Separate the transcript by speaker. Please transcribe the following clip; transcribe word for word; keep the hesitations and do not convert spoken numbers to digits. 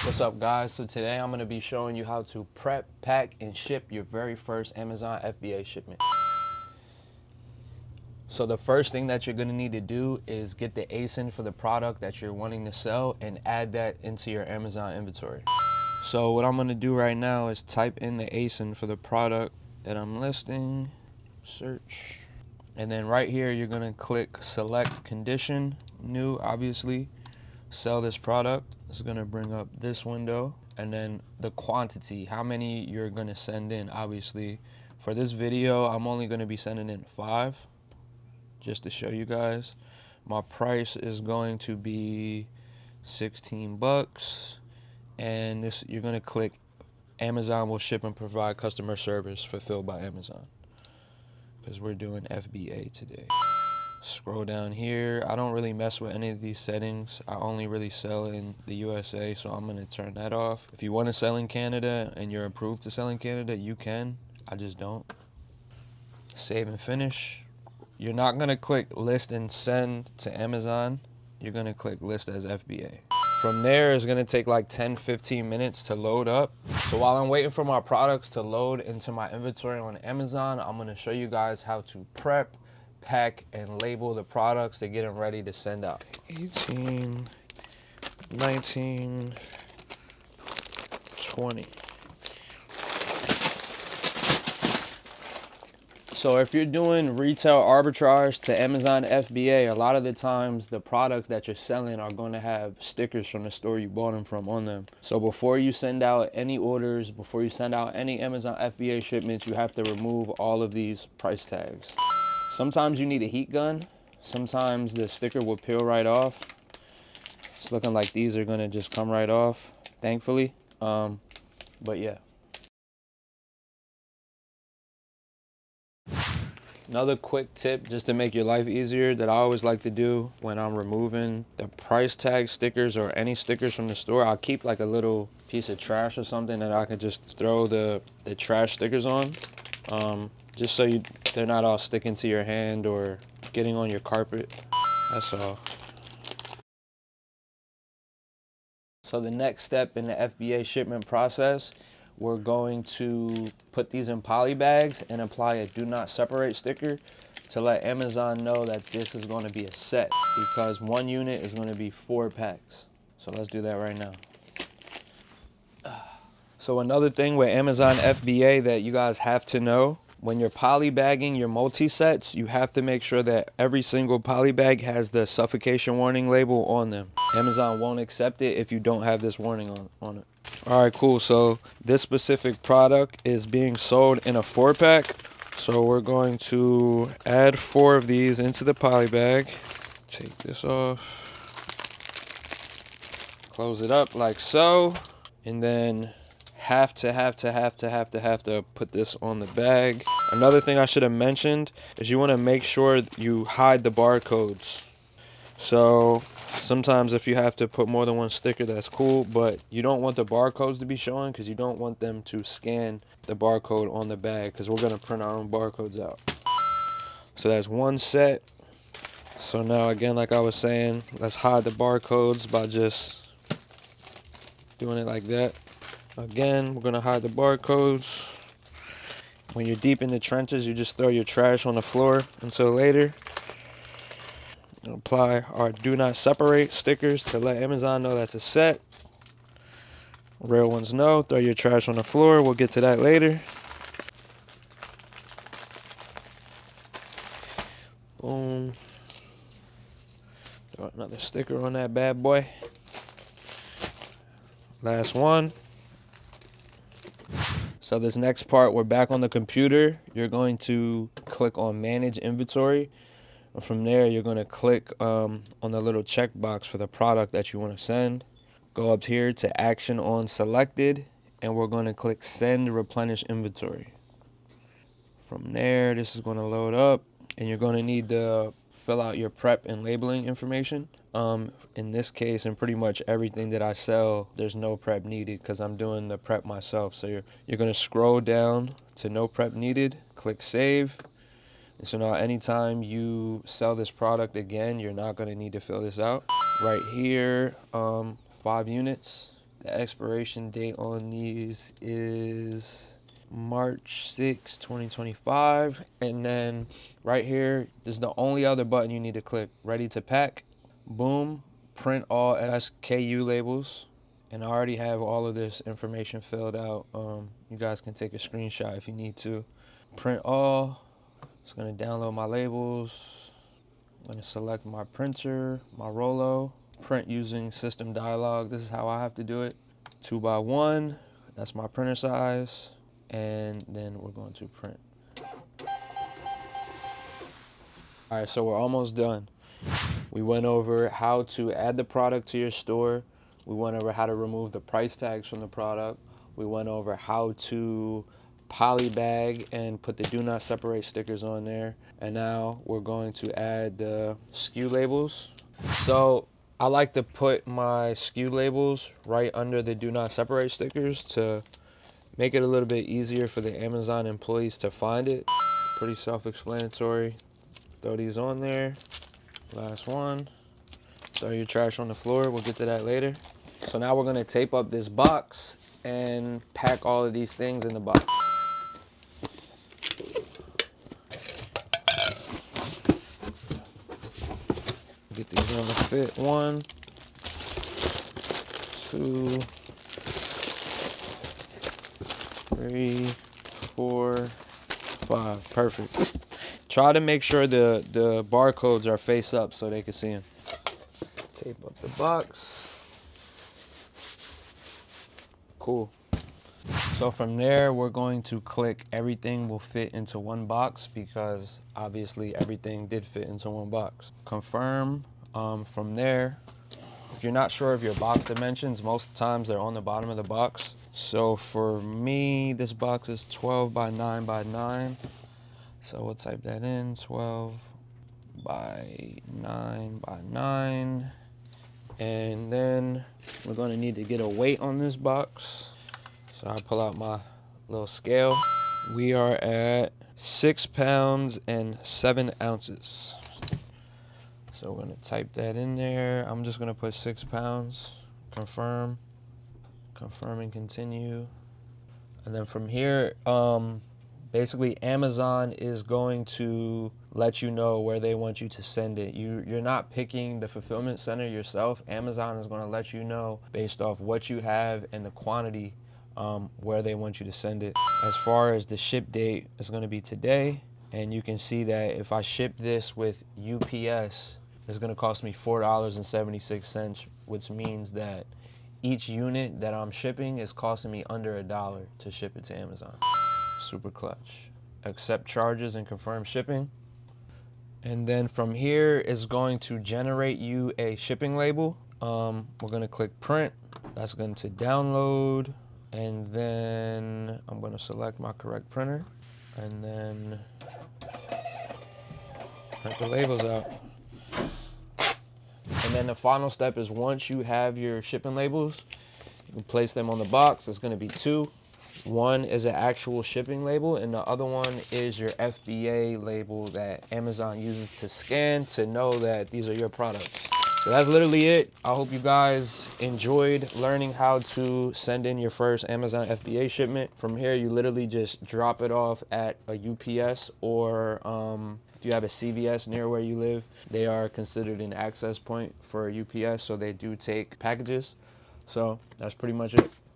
Speaker 1: What's up, guys? So today I'm going to be showing you how to prep, pack, and ship your very first Amazon F B A shipment. So the first thing that you're going to need to do is get the A S I N for the product that you're wanting to sell and add that into your Amazon inventory. So what I'm going to do right now is type in the A S I N for the product that I'm listing, search, and then right here you're going to click select condition, new, obviously, sell this product. It's going to bring up this window, and then the quantity, how many you're going to send in. Obviously for this video I'm only going to be sending in five just to show you guys. My price is going to be sixteen bucks, and this you're going to click Amazon will ship and provide customer service fulfilled by Amazon, because we're doing F B A today. Scroll down here. I don't really mess with any of these settings. I only really sell in the U S A, so I'm going to turn that off. If you want to sell in Canada and you're approved to sell in Canada, you can. I just don't. Save and finish. You're not going to click list and send to Amazon. You're going to click list as F B A. From there, it's going to take like ten fifteen minutes to load up. So while I'm waiting for my products to load into my inventory on Amazon, I'm going to show you guys how to prep, pack, and label the products to get them ready to send out. eighteen, nineteen, twenty. So if you're doing retail arbitrage to Amazon F B A, a lot of the times the products that you're selling are going to have stickers from the store you bought them from on them. So before you send out any orders, before you send out any Amazon F B A shipments, you have to remove all of these price tags. Sometimes you need a heat gun. Sometimes the sticker will peel right off. It's looking like these are gonna just come right off, thankfully. Um, but yeah. Another quick tip just to make your life easier that I always like to do when I'm removing the price tag stickers or any stickers from the store, I'll keep like a little piece of trash or something that I can just throw the, the trash stickers on. Um, just so you, they're not all sticking to your hand or getting on your carpet. That's all. So the next step in the F B A shipment process, we're going to put these in poly bags and apply a do not separate sticker to let Amazon know that this is going to be a set, because one unit is going to be four packs. So let's do that right now. So another thing with Amazon F B A that you guys have to know, when you're poly bagging your multi-sets, you have to make sure that every single poly bag has the suffocation warning label on them. Amazon won't accept it if you don't have this warning on, on it. All right, cool. So this specific product is being sold in a four pack. So we're going to add four of these into the poly bag. Take this off. Close it up like so. And then have to, have to, have to, have to, have to put this on the bag. Another thing I should have mentioned is you want to make sure you hide the barcodes. So sometimes if you have to put more than one sticker, that's cool, but you don't want the barcodes to be showing because you don't want them to scan the barcode on the bag, because we're going to print our own barcodes out. So that's one set. So now again, like I was saying, let's hide the barcodes by just doing it like that. Again, we're going to hide the barcodes. When you're deep in the trenches, you just throw your trash on the floor until later. Apply our do not separate stickers to let Amazon know that's a set. Real ones know. Throw your trash on the floor. We'll get to that later. Boom. Throw another sticker on that bad boy. Last one. So this next part, we're back on the computer. You're going to click on manage inventory. From there, you're going to click um, on the little checkbox for the product that you want to send. Go up here to action on selected, and we're going to click send replenish inventory. From there, this is going to load up, and you're going to need to fill out your prep and labeling information. Um, in this case, and pretty much everything that I sell, there's no prep needed because I'm doing the prep myself. So you're, you're going to scroll down to no prep needed, click save. And so now anytime you sell this product again, you're not going to need to fill this out. Right here, um, five units. The expiration date on these is March sixth, twenty twenty-five. And then right here is the only other button you need to click. Ready to pack. Boom. Print all S K U labels. And I already have all of this information filled out. Um, you guys can take a screenshot if you need to. Print all. It's gonna download my labels. I'm gonna select my printer, my Rollo. Print using system dialog. This is how I have to do it. Two by one. That's my printer size. And then we're going to print. All right, so we're almost done. We went over how to add the product to your store. We went over how to remove the price tags from the product. We went over how to polybag and put the do not separate stickers on there. And now we're going to add the S K U labels. So I like to put my S K U labels right under the do not separate stickers to make it a little bit easier for the Amazon employees to find it. Pretty self-explanatory. Throw these on there. Last one. Throw your trash on the floor. We'll get to that later. So now we're gonna tape up this box and pack all of these things in the box. Get these on the fit. One, two, three, four, five. Perfect. Try to make sure the, the barcodes are face up so they can see them. Tape up the box. Cool. So from there, we're going to click everything will fit into one box because obviously everything did fit into one box. Confirm. Um, from there, if you're not sure of your box dimensions, most of the times they're on the bottom of the box. So for me, this box is twelve by nine by nine. So we'll type that in, twelve by nine by nine. And then we're gonna need to get a weight on this box. So I pull out my little scale. We are at six pounds and seven ounces. So we're gonna type that in there. I'm just gonna put six pounds, confirm, confirm and continue. And then from here, um, basically Amazon is going to let you know where they want you to send it. You, you're not picking the fulfillment center yourself. Amazon is gonna let you know based off what you have and the quantity um, where they want you to send it. As far as the ship date, it's gonna be today. And you can see that if I ship this with U P S, it's gonna cost me four dollars and seventy-six cents, which means that each unit that I'm shipping is costing me under a dollar to ship it to Amazon. Super clutch. Accept charges and confirm shipping. And then from here is going to generate you a shipping label. Um, we're gonna click print. That's going to download. And then I'm gonna select my correct printer. And then print the labels out. And then the final step is once you have your shipping labels, you can place them on the box. It's gonna be two. One is an actual shipping label and the other one is your F B A label that Amazon uses to scan to know that these are your products. So that's literally it. I hope you guys enjoyed learning how to send in your first Amazon F B A shipment. From here, you literally just drop it off at a U P S or um, if you have a C V S near where you live, they are considered an access point for a U P S, so they do take packages. So that's pretty much it.